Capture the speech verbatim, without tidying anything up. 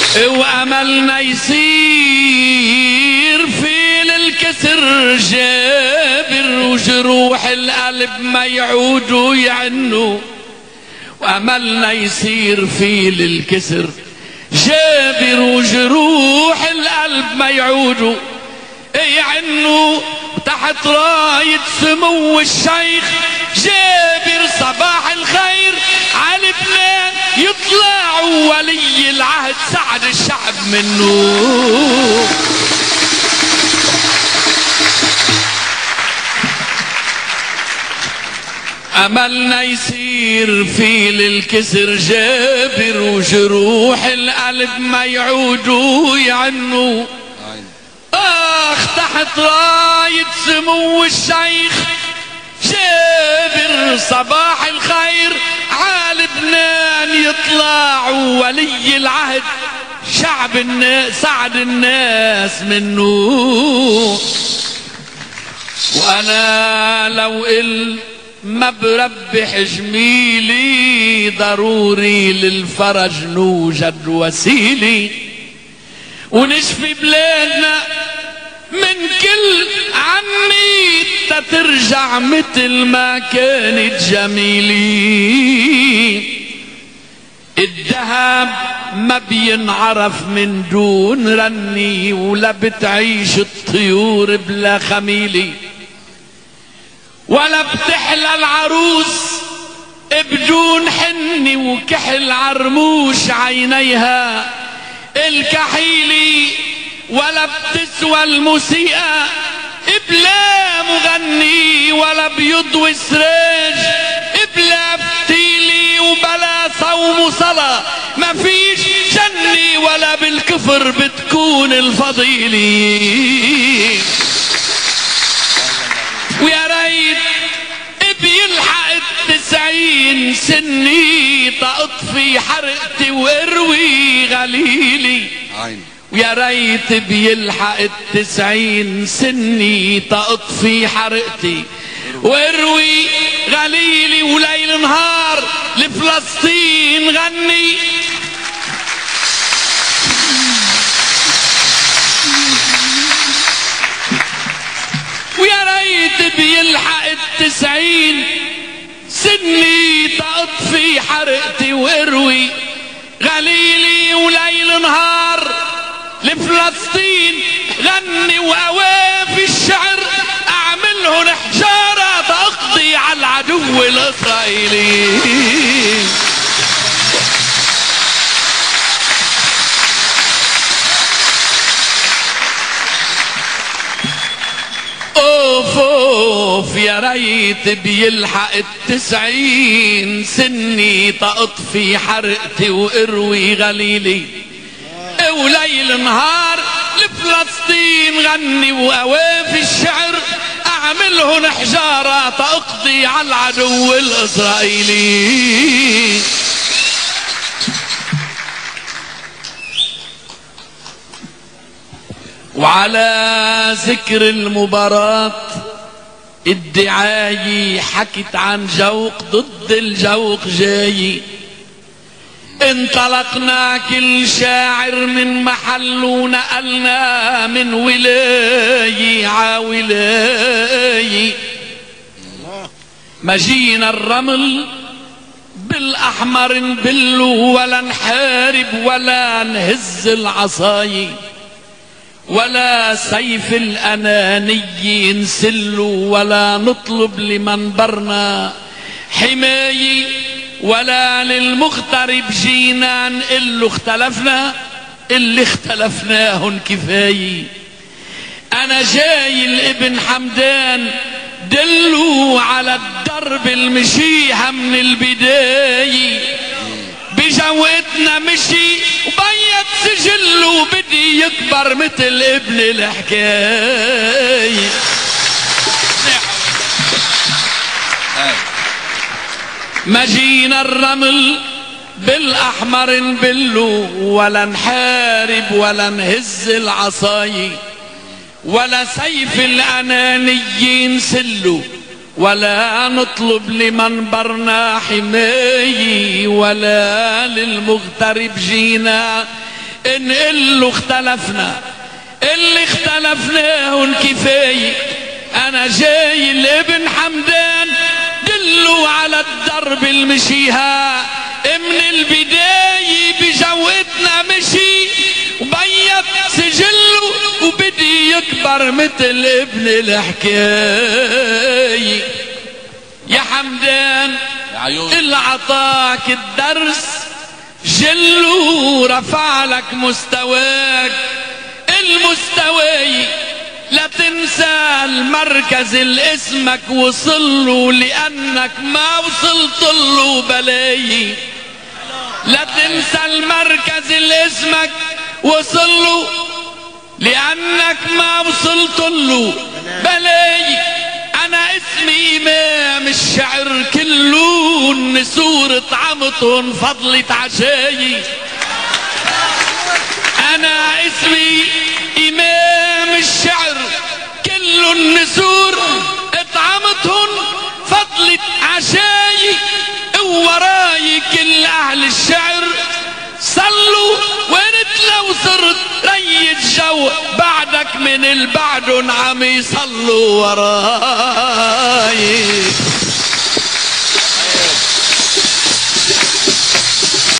وأملنا يصير في للكسر جابر، وجروح القلب ما يعودوا يعنوا. وأملنا يصير في للكسر جابر، وجروح القلب ما يعودوا يعنوا. تحت راية سمو الشيخ جابر صباح الخير على لبنان يطلع ولي العهد سعد الشعب منه. أملنا يصير في للكسر جابر، وجروح القلب ما يعودوا يعنوا. آخ تحت راية سمو الشيخ جابر صباح الخير على لبنان يطلع ولي العهد شعب الناس سعد الناس منه. وأنا لو قل ما بربح جميلي ضروري للفرج نوجد وسيلي، ونشفي بلادنا من كل عني تترجع مثل ما كانت جميلي. الذهب ما بينعرف من دون رني، ولا بتعيش الطيور بلا خميلي، ولا بتحلى العروس بدون حني، وكحل عرموش عينيها الكحيلي، ولا بتسوى الموسيقى بلا مغني، ولا بيضوي سراج بلا فتيلي، وبلا صوم وصلاة ما فيش جنة، ولا بالكفر بتكون الفضيلي. ويا ريت بيلحق التسعين سني تأطفي حرقتي واروي غليلي. ويا ريت بيلحق التسعين سني تأطفي حرقتي واروي غليلي، وليل نهار لفلسطين غني. ويا ريت بيلحق التسعين سني تأطفي حرقتي واروي غليلي، وليل نهار لفلسطين غني. وأوافي الشعر أعملهن حجارة تقضي على العدو الإسرائيلي. اوف اوف يا ريت بيلحق التسعين سني تأطفي حرقتي واروي غليلي، وليل نهار لفلسطين غني. وأوافي الشعر أعملهن حجارة تقضي على العدو الإسرائيلي. وعلى ذكر المباراة الدعاية حكت عن جوق ضد الجوق جاي. انطلقنا كل شاعر من محل ونقلنا من ولاية عاولاية. مجينا الرمل بالأحمر نبلو، ولا نحارب ولا نهز العصاي، ولا سيف الأناني نسلو، ولا نطلب لمنبرنا حماية، ولا للمغترب جينا نقله اختلفنا اللي اختلفناهن كفاية. أنا جاي لابن حمدان دلوا على الدرب المشيها من البداية، بجوتنا مشي وبيت سجله وبدي يكبر مثل ابن الحكاية. ما جينا الرمل بالاحمر نبلو، ولا نحارب ولا نهز العصاي، ولا سيف الاناني نسلو، ولا نطلب لمنبرنا حماية، ولا للمغترب جينا نقول له اختلفنا اللي اختلفناه كفاية. انا جاي لابن حمدان دلوا على الدرب المشيها من البداية بجوتنا مشي وبيض سجله وبدي يكبر مثل ابن الحكاية. يا حمدان اللي عطاك الدرس جلو رفع لك مستواك المستوي. لا تنسى المركز اللي اسمك وصل له لانك ما وصلت له بلاي. لا تنسى المركز اللي اسمك وصل له لانك ما وصلت له بلاي. انا اسمي امام الشعر كله النسور طعمتهم فضلة عشاي. انا اسمي امام الشعر كل النسور اطعمتهم فضلة عشاي. وراي كل اهل الشعر صلوا وانت لو صرت ريت جو بعدك من البعد عم يصلوا وراي.